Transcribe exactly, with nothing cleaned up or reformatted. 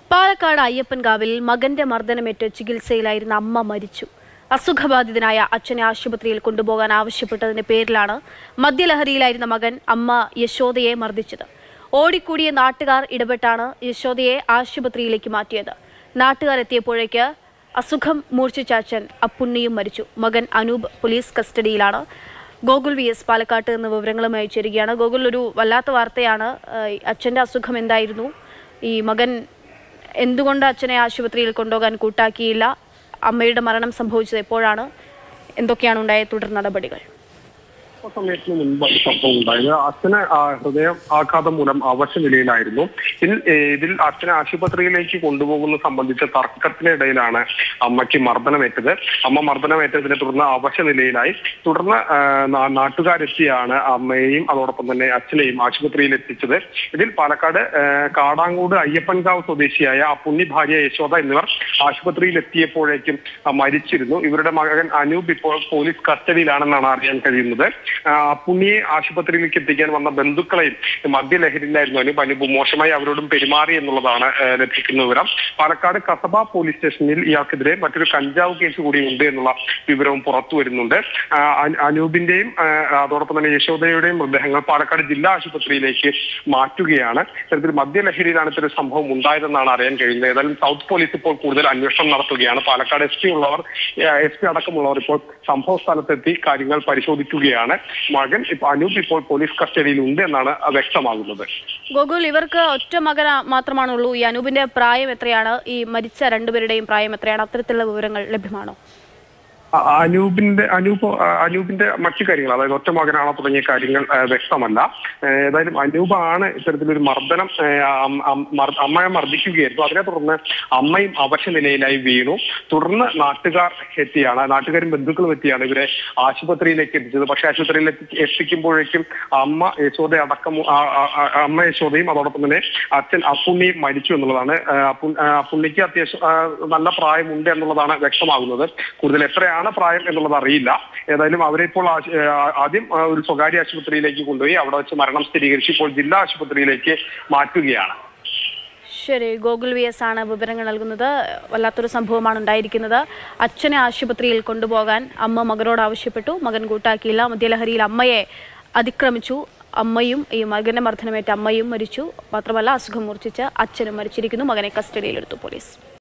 പാലക്കാട് അയ്യപ്പൻകാവിൽ മകന്റെ മർദ്ദനമേറ്റ് ചികിത്സയിലായിരുന്ന അമ്മ മരിച്ചു. അസുഖബാധിതനായ അച്ഛനെ ആശുപത്രിയിൽ കൊണ്ടുപോകാൻ ആവശ്യപ്പെട്ടതിന്റെ പേരിലാണ് മദ്യലഹരിയിലായിരുന്ന മകൻ അമ്മ യശോദയെ മർദ്ദിച്ചത്. ഓടിക്കൂടിയ നാട്ടുകാർ ഇടപെട്ടാണ് യശോദയെ ആശുപത്രിയിലേക്ക് മാറ്റിയത്. നാട്ടുകാർ എത്തിയപ്പോഴേക്ക് അസുഖം മൂർച്ഛിച്ച അച്ഛൻ അപ്പുണ്ണിയും മരിച്ചു. മകൻ അനൂപ് പോലീസ് കസ്റ്റഡിയിലാണ്. ഗോകുൽ വി എസ് പാലക്കാട്ട് നിന്ന് വിവരങ്ങളുമായി ചേരുകയാണ്. ഗോകുൽ, ഒരു വല്ലാത്ത വാർത്തയാണ്. അച്ഛൻ്റെ അസുഖം എന്തായിരുന്നു? ഈ മകൻ എന്തുകൊണ്ട് അച്ഛനെ ആശുപത്രിയിൽ കൊണ്ടുപോകാൻ കൂട്ടാക്കിയില്ല? അമ്മയുടെ മരണം സംഭവിച്ചത് എപ്പോഴാണ്? എന്തൊക്കെയാണ് ഉണ്ടായ തുടർ നടപടികൾ? സമയത്തിന് മുൻപ് സംഭവം ഉണ്ടായത് അച്ഛന് ഹൃദയ ആഘാതം മൂലം അവശ നിലയിലായിരുന്നു. ഇതിൽ ഇതിൽ അച്ഛനെ ആശുപത്രിയിലേക്ക് കൊണ്ടുപോകുന്ന സംബന്ധിച്ച തർക്കത്തിനിടയിലാണ് അമ്മയ്ക്ക് മർദ്ദനമേറ്റത്. അമ്മ മർദ്ദനമേറ്റതിനെ തുടർന്ന് അവശ നിലയിലായി. തുടർന്ന് നാട്ടുകാരെത്തിയാണ് അമ്മയെയും അതോടൊപ്പം തന്നെ അച്ഛനെയും ആശുപത്രിയിൽ എത്തിച്ചത്. ഇതിൽ പാലക്കാട് കാടാങ്കോട് അയ്യപ്പൻകാവ് സ്വദേശിയായ അപ്പുണ്ണി ഭാര്യ യശോദ എന്നിവർ ആശുപത്രിയിൽ എത്തിയപ്പോഴേക്കും മരിച്ചിരുന്നു. ഇവരുടെ മകൻ അനൂപ് ഇപ്പോൾ പോലീസ് കസ്റ്റഡിയിലാണെന്നാണ് അറിയാൻ കഴിയുന്നത്. അപ്പുണ്ണിയെ ആശുപത്രിയിലേക്ക് എത്തിക്കാൻ വന്ന ബന്ധുക്കളെയും മദ്യലഹരിയിലായിരുന്നു അനൂപ്. അനൂപ് മോശമായി അവരോടും പെരുമാറി എന്നുള്ളതാണ് ലഭിക്കുന്ന വിവരം. പാലക്കാട് കസബ പോലീസ് സ്റ്റേഷനിൽ ഇയാൾക്കെതിരെ മറ്റൊരു കഞ്ചാവ് കേസ് കൂടി ഉണ്ട് എന്നുള്ള വിവരവും പുറത്തു വരുന്നുണ്ട്. അനൂപിന്റെയും അതോടൊപ്പം തന്നെ യശോദയുടെയും മൃതദേഹങ്ങൾ പാലക്കാട് ജില്ലാ ആശുപത്രിയിലേക്ക് മാറ്റുകയാണ്. ഇത്തരത്തിൽ മദ്യലഹരിയിലാണ് ഇത്തരം സംഭവം ഉണ്ടായതെന്നാണ് അറിയാൻ കഴിയുന്നത്. ഏതായാലും സൗത്ത് പോലീസ് ഇപ്പോൾ കൂടുതൽ അന്വേഷണം നടത്തുകയാണ്. പാലക്കാട് എസ് പി ഉള്ളവർ എസ് പി അടക്കമുള്ളവർ ഇപ്പോൾ സംഭവ സ്ഥലത്തെത്തി കാര്യങ്ങൾ പരിശോധിക്കുകയാണ്. മകൻ ഇപ്പൊ അനൂപ് ഇപ്പോൾ പോലീസ് കസ്റ്റഡിയിൽ ഉണ്ട് എന്നാണ് വ്യക്തമാകുന്നത്. ഗോകുൽ, ഇവർക്ക് ഒറ്റ മകൻ മാത്രമാണുള്ളൂ. ഈ അനൂപിന്റെ പ്രായം എത്രയാണ്? ഈ മരിച്ച രണ്ടുപേരുടെയും പ്രായം എത്രയാണ്? അത്തരത്തിലുള്ള വിവരങ്ങൾ ലഭ്യമാണോ? അനൂപിന്റെ അനൂപ് അനൂപിന്റെ മറ്റു കാര്യങ്ങൾ, അതായത് ഒറ്റ മകനാണോ തുടങ്ങിയ കാര്യങ്ങൾ വ്യക്തമല്ല. ഏതായാലും അനൂപാണ് ഇത്തരത്തിലൊരു മർദ്ദനം അമ്മയെ മർദ്ദിക്കുകയായിരുന്നു. അതിനെ തുടർന്ന് അമ്മയും അവശ നിലയിലായി വീണു. തുടർന്ന് നാട്ടുകാർ എത്തിയാണ് നാട്ടുകാരും ബന്ധുക്കളും എത്തിയാണ് ഇവരെ ആശുപത്രിയിലേക്ക് എത്തിച്ചത്. പക്ഷെ ആശുപത്രിയിൽ എത്തിക്കുമ്പോഴേക്കും അമ്മ യശോദ അടക്കം അമ്മ യശോദയും അതോടൊപ്പം തന്നെ അച്ഛൻ അപ്പുണ്ണിയും മരിച്ചു എന്നുള്ളതാണ്. അപ്പുണ്ണിക്ക് അത്യാവശ്യം നല്ല പ്രായമുണ്ട് എന്നുള്ളതാണ് വ്യക്തമാകുന്നത്. കൂടുതൽ എത്രയാണ് പ്രായം എന്നുള്ളത് അറിയില്ല. ഏതായാലും അവരെ ഇപ്പോൾ ആദ്യം ഒരു സ്വകാര്യ ആശുപത്രിയിലേക്ക് കൊണ്ടുപോയി അവിടെ വെച്ച് മരണം സ്ഥിരീകരിച്ച് ഇപ്പോൾ ജില്ലാ ആശുപത്രിയിലേക്ക് മാറ്റുകയാണ്. ശരി, ഗോകുൽ വി എസ് ആണ് വിവരങ്ങൾ നൽകുന്നത്. വല്ലാത്തൊരു സംഭവമാണ് ഉണ്ടായിരിക്കുന്നത്. അച്ഛനെ ആശുപത്രിയിൽ കൊണ്ടുപോകാൻ അമ്മ മകനോട് ആവശ്യപ്പെട്ടു. മകൻ കൂട്ടാക്കിയില്ല. മദ്യലഹരിയിൽ അമ്മയെ അതിക്രമിച്ചു. അമ്മയും ഈ മകന്റെ മർദ്ദനമേറ്റ അമ്മയും മരിച്ചു. മാത്രമല്ല അസുഖം മൂർച്ഛിച്ച് അച്ഛനും മരിച്ചിരിക്കുന്നു. മകനെ കസ്റ്റഡിയിലെടുത്തു പോലീസ്.